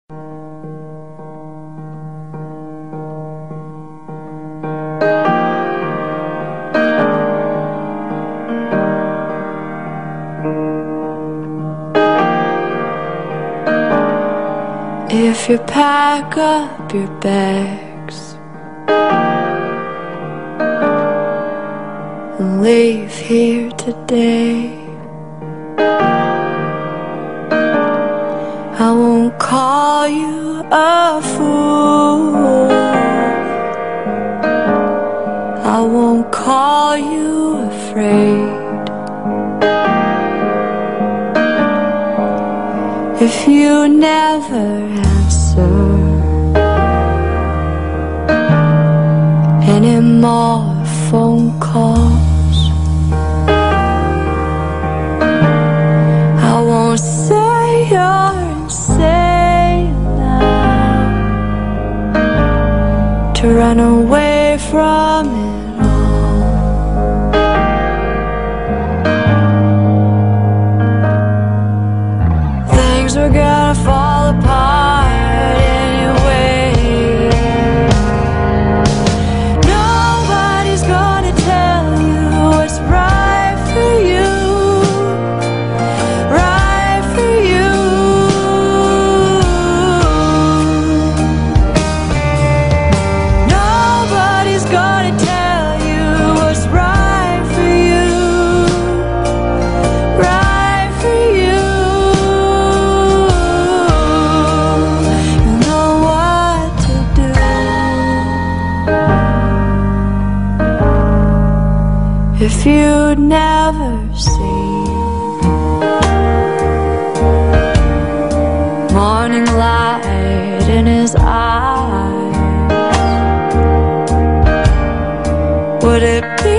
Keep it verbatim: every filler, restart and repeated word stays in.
If you pack up your bags and leave here today, I won't call you a fool, I won't call you afraid. If you never answer any more phone calls, I won't say you're insane now to run away from it all. Things were gonna fall apart anyway. Nobody's gonna tell you what's right for you, right for you. Nobody's gonna tell you what's right for you, right for you. You know what to do. If you'd never seen morning light in his eyes, would it be